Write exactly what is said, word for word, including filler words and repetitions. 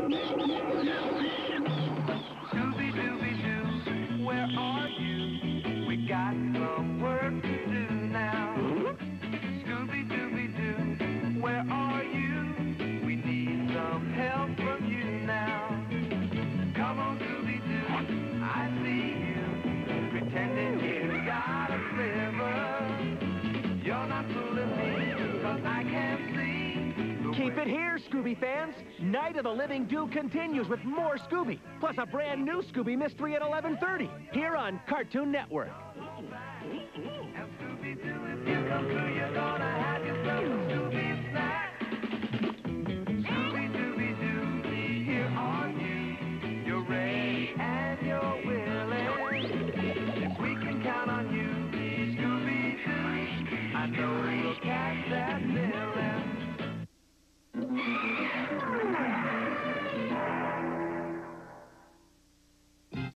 Scooby-Doo, where are you? We got some work to do now. Scooby-Doo, where are you? We need some help from you now. Come on, Scooby-Doo, I see you, pretending you got a sliver. You're not fooling me, 'cause I can't see. Keep it here, Scooby fans. Night of the Living Do continues with more Scooby, plus a brand new Scooby Mystery at eleven thirty, here on Cartoon Network. And Scooby-Doo, if you come to your